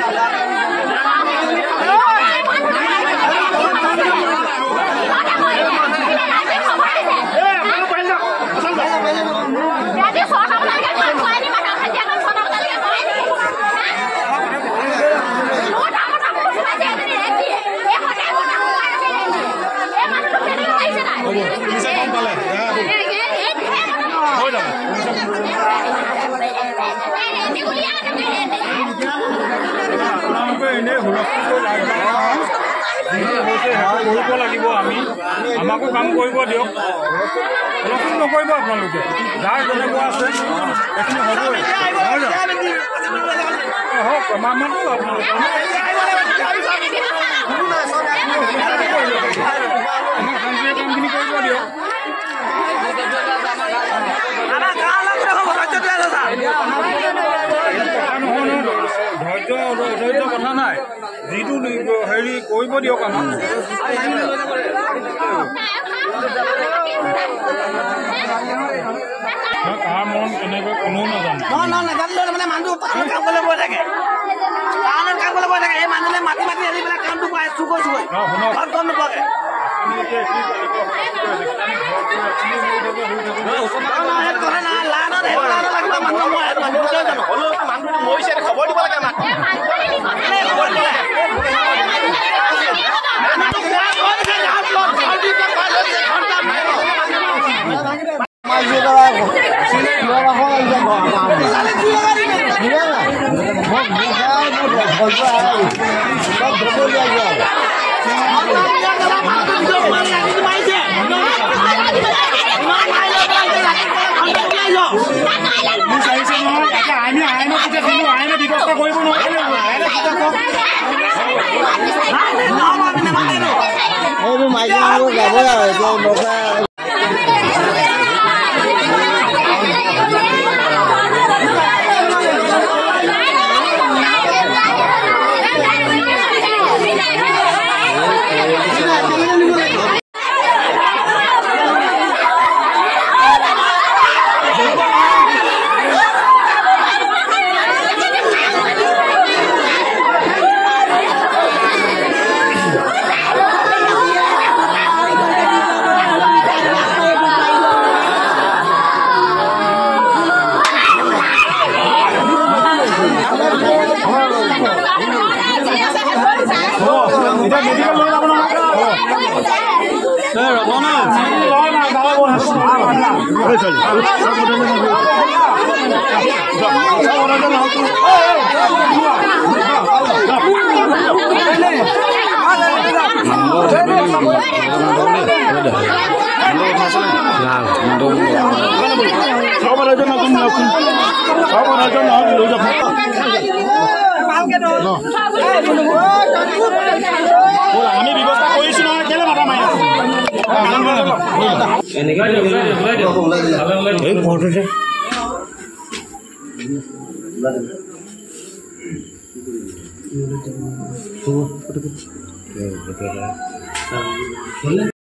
আমাকো কাম কৰিব দিয়ক হুলস্থুল নকৰিব আপোনালোকে যাৰ যেনেকুৱা আছে এইখিনি হ'বই হওক মানটো আপোনালোকে আমাৰ শান্তিৰে কামখিনি কৰিব দিয়ক ধৈৰ্য কথা নাই যিটো হেৰি কৰিব দিয়ক আমাক কাৰ মন কেনেকৈ কোনো নাজানে মানে মানুহটো কাম কৰিবলৈ গৈ থাকে কাম কৰিবলৈ গৈ থাকে এই মানুহলে মাতি মাতি আনি পেলাই কামটো পাই চুকৈ চুকৈ ঘৰত গম নোপোৱাকে খবৰ দিব লাগে আমি ব্যৱস্থা কৰিছো নহয় কেলে মাথা মাৰি আছো এনেকৈ